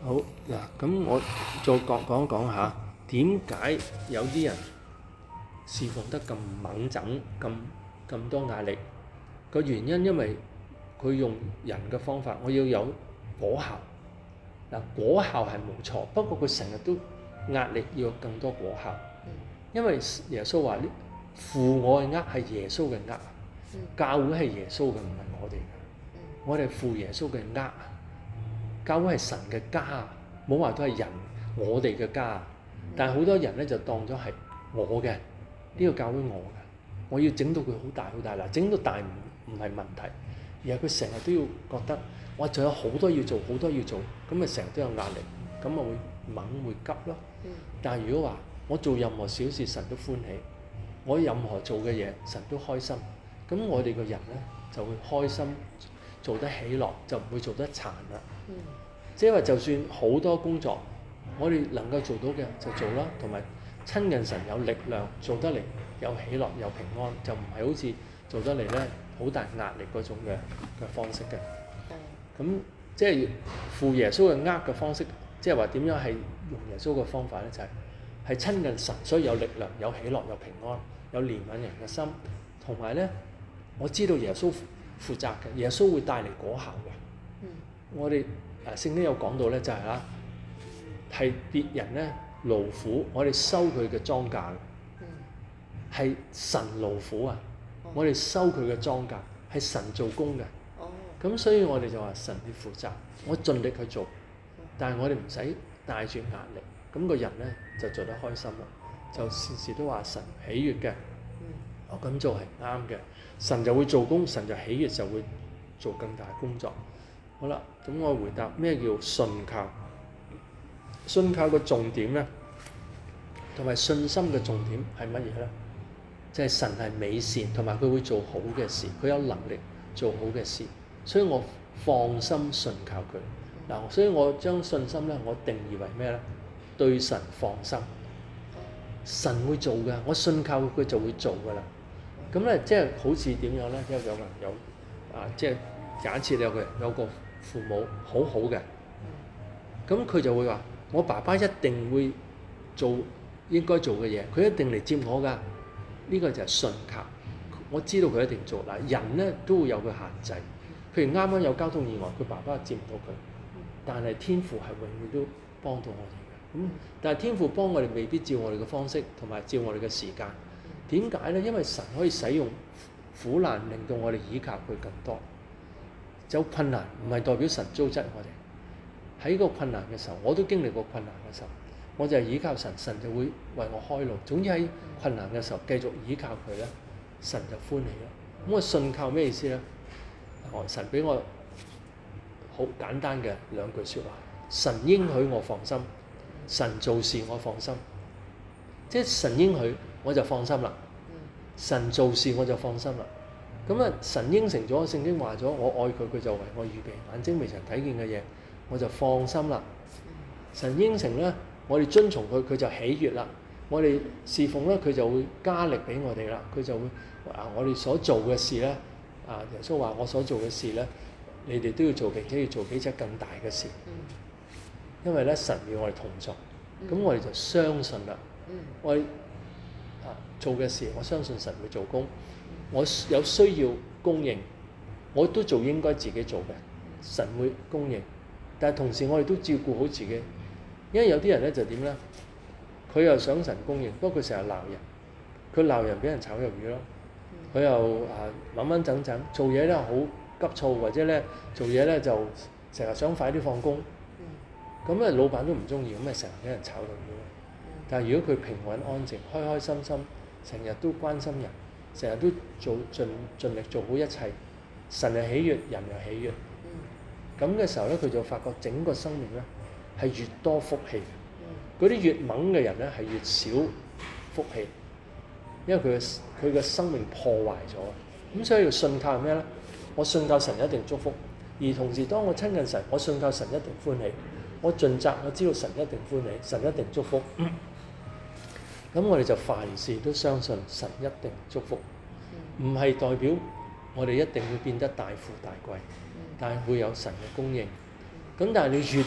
好嗱，咁我再講下點解有啲人侍奉得咁猛整、咁多壓力個原因，因為佢用人嘅方法，我要有果效嗱，果效係冇錯，不過佢成日都壓力要有更多果效，因為耶穌話：負我嘅軛係耶穌嘅軛，教會係耶穌嘅，唔係我哋嘅，我哋負耶穌嘅軛。教會係神嘅家，冇話都係人我哋嘅家。但係好多人咧就當咗係我嘅呢個教會我嘅，我要整到佢好大好大嗱，整到大唔係問題，而係佢成日都要覺得我仲有好多要做，好多要做，咁咪成日都有壓力，咁咪會猛會急咯。但係如果話我做任何小事，神都歡喜，我任何做嘅嘢神都開心，咁我哋個人咧就會開心，做得喜樂，就唔會做得殘啦。即係話就算好多工作，我哋能夠做到嘅就做啦，同埋親近神有力量，做得嚟有喜樂有平安，就唔係好似做得嚟咧好大壓力嗰種嘅方式嘅。咁即係負耶穌嘅軛嘅方式，即係話點樣係用耶穌嘅方法咧？就係親近神，所以有力量、有喜樂、有平安、有憐憫人嘅心，同埋咧我知道耶穌負責嘅，耶穌會帶嚟果效嘅。我哋聖經有講到咧，就係係別人咧勞苦，我哋收佢嘅莊稼，係神勞苦啊！我哋收佢嘅莊稼，係神做工嘅。咁所以我哋就話神要負責，我盡力去做，但係我哋唔使帶住壓力，咁個人咧就做得開心啦，就時時都話神喜悅嘅，我咁做係啱嘅，神就會做工，神就喜悅就會做更大工作。好啦，咁我回答咩叫信靠？信靠嘅重點咧，同埋信心嘅重點係乜嘢咧？就係神係美善，同埋佢會做好嘅事，佢有能力做好嘅事，所以我放心信靠佢嗱。所以我將信心咧，我定義為咩咧？對神放心，神會做㗎，我信靠佢就會做㗎啦。咁咧，即係好似點樣咧？有個人有即係假設你有個父母好好嘅，咁佢就會話：我爸爸一定會做應該做嘅嘢，佢一定嚟接我㗎。呢個就係信靠。我知道佢一定做嗱。人咧都會有個限制，譬如啱啱有交通意外，佢爸爸接唔到佢，但係天父係永遠都幫到我哋嘅。但係天父幫我哋未必照我哋嘅方式，同埋照我哋嘅時間。點解咧？因為神可以使用苦難，令到我哋依靠佢更多。有困難唔係代表神糟質我哋。喺個困難嘅時候，我都經歷過困難嘅時候，我就係依靠神，神就會為我開路。總之喺困難嘅時候繼續依靠佢咧，神就歡喜啦。咁我信靠咩意思咧？神俾我好簡單嘅兩句説話：神應許我放心，神做事我放心。即係神應許我就放心啦，神做事我就放心啦。咁啊，神應承咗，聖經話咗，我愛佢，佢就為我預備眼睛未曾睇見嘅嘢，我就放心啦。神應承咧，我哋遵從佢，佢就喜悅啦。我哋侍奉咧，佢就會加力俾我哋啦。佢就會我哋所做嘅事咧，耶穌話我所做嘅事咧，你哋都要做，並且要做比這更大嘅事。因為咧，神與我哋同在，咁我哋就相信啦。我哋做嘅事，我相信神會做工。我有需要供應，我都做應該自己做嘅，神會供應。但係同時我哋都照顧好自己，因為有啲人咧就點咧？佢又想神供應，不過佢成日鬧人，佢鬧人俾人炒魷魚咯。佢又掹掹整整，做嘢咧好急躁，或者咧做嘢咧就成日想快啲放工。咁咧老闆都唔中意，咁咪成日俾人炒魷魚。但係如果佢平穩安靜、開開心心，成日都關心人，成日都盡力做好一切，神係喜悅，人又喜悅。咁嘅時候咧，佢就發覺整個生命咧係越多福氣。嗰啲越猛嘅人咧係越少福氣，因為佢嘅生命破壞咗。咁所以要信靠係咩咧？我信靠神一定祝福，而同時當我親近神，我信靠神一定歡喜。我盡責，我知道神一定歡喜，神一定祝福。咁我哋就凡事都相信神一定祝福，唔係代表我哋一定會變得大富大貴，但係會有神嘅供應。咁但係你越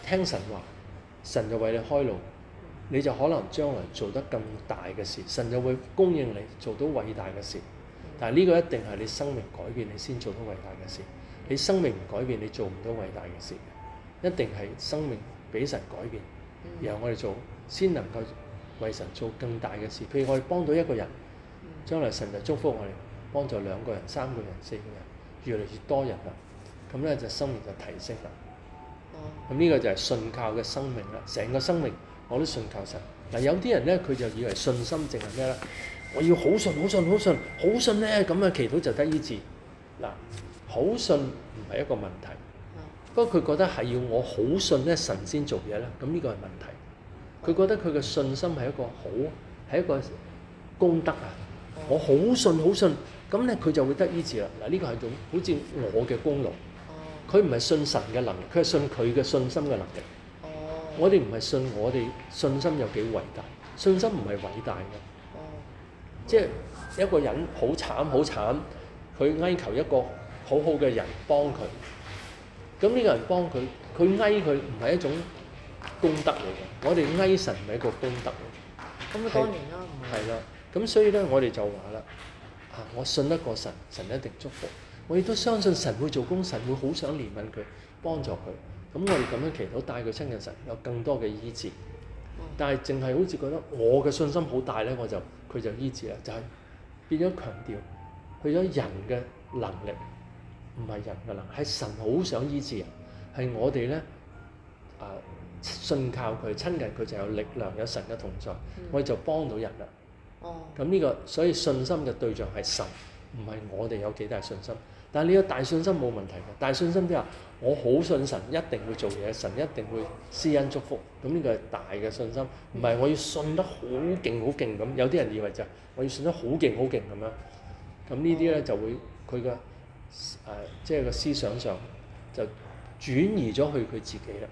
聽神話，神就為你開路，你就可能將來做得更大嘅事，神就會供應你做到偉大嘅事。但係呢個一定係你生命改變，你先做到偉大嘅事。你生命唔改變，你做唔到偉大嘅事。一定係生命俾神改變，然後我哋做，先能夠為神做更大嘅事。譬如我哋幫到一個人，將來神就祝福我哋幫助2個人、3個人、4個人，越嚟越多人啦。咁咧就生命就提升啦。咁呢個就係信靠嘅生命啦。成個生命我都信靠神。嗱，有啲人咧佢就以為信心淨係咩啦？我要好信、好信、好信、好信咧，咁啊祈禱就得醫治。嗱，好信唔係一個問題。不過佢覺得係要我好信咧，神先做嘢咧，咁呢個係問題。佢覺得佢嘅信心係一個好，係一個功德啊！我好信好信，咁咧佢就會得醫治啦。嗱，呢個係種好似我嘅功勞。佢唔係信神嘅能力，佢係信佢嘅信心嘅能力。我哋唔係信我哋信心有幾偉大，信心唔係偉大嘅。即係一個人好慘好慘，佢哀求一個好好嘅人幫佢。咁呢個人幫佢，佢哀佢唔係一種功德嚟嘅。我哋哀神唔係一個功德嚟。 咁當然啦，唔係。 係啦，咁所以咧，我哋就話啦，我信得過神，神一定祝福。我亦都相信神會做工，神會好想憐憫佢，幫助佢。咁我哋咁樣祈禱，帶佢親近神，有更多嘅醫治。但係淨係好似覺得我嘅信心好大咧，佢就醫治啦，就係變咗強調，去咗人嘅能力。唔係人嘅能力，係神好想醫治人，係我哋咧信靠佢、親近佢就有力量，有神嘅同在，我哋就幫到人啦。咁呢個所以信心嘅對象係神，唔係我哋有幾大信心。但係你有大信心冇問題嘅，大信心即係我好信神一定會做嘢，神一定會施恩祝福。咁呢個係大嘅信心，唔係我要信得好勁好勁咁。有啲人以為就係我要信得好勁好勁咁樣。咁呢啲咧就會佢嘅。即係個思想上就轉移咗去佢自己啦。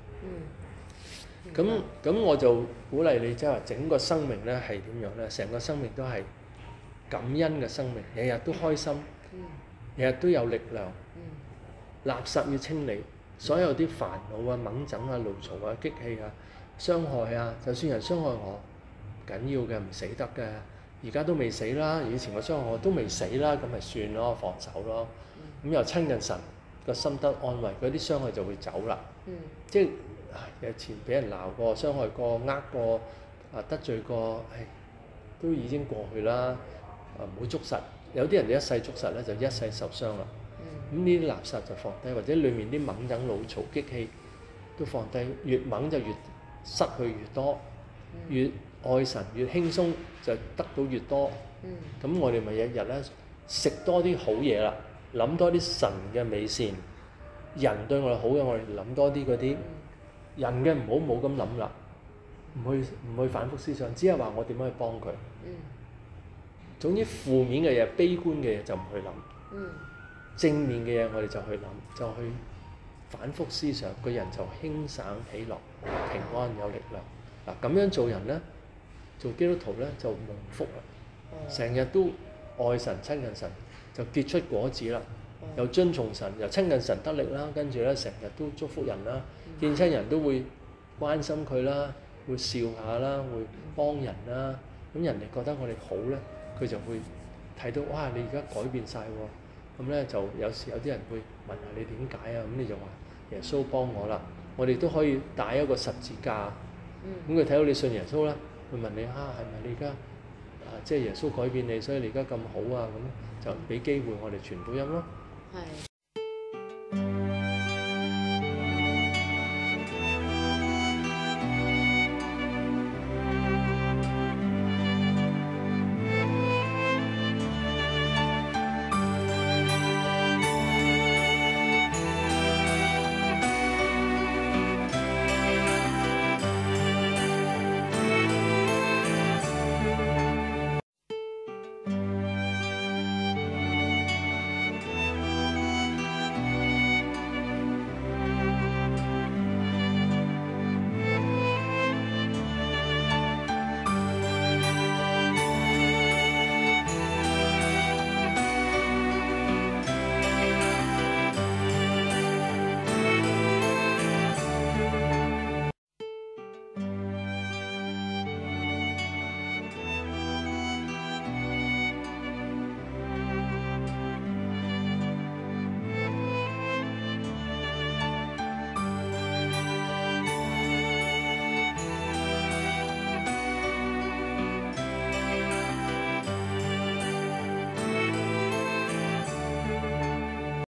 咁我就鼓勵你，即係話整個生命咧係點樣咧？成個生命都係感恩嘅生命，日日都開心，日日都有力量。垃圾要清理，所有啲煩惱啊、掹整啊、怒嘈啊、激氣啊、傷害啊，就算人傷害我，唔緊要嘅，唔死得嘅。而家都未死啦，以前個傷害我都未死啦，咁咪算咯，放手咯。咁又親近神，個心得安慰，嗰啲傷害就會走啦。即係以前俾人鬧過、傷害過、呃過、得罪過，都已經過去啦。唔好捉實，有啲人一世捉實咧，就一世受傷啦。咁呢啲垃圾就放低，或者裡面啲掹整、怒嘈、激氣都放低。越掹就越失去越多，越愛神越輕鬆，就得到越多。咁我哋咪日日咧食多啲好嘢啦。諗多啲神嘅美善，人對我哋好嘅，我哋諗多啲嗰啲人嘅唔好冇咁諗啦，唔去反覆思想，只係話我點樣去幫佢。總之負面嘅嘢、悲觀嘅嘢就唔去諗，正面嘅嘢我哋就去諗，就去反覆思想，個人就輕省喜樂、平安有力量。嗱，咁樣做人咧，做基督徒咧就蒙福啦，成日都愛神、親近神。就結出果子啦，又遵從神，又親近神得力啦，跟住咧成日都祝福人啦，見親人都會關心佢啦，會笑下啦，會幫人啦，咁人哋覺得我哋好咧，佢就會睇到哇！你而家改變晒喎，咁咧就有時有啲人會問下你點解啊？咁你就話耶穌幫我啦，我哋都可以帶一個十字架，咁佢睇到你信耶穌啦，會問你係咪你而家即係耶穌改變你，所以你而家咁好啊咁。就俾機會我哋傳福音咯。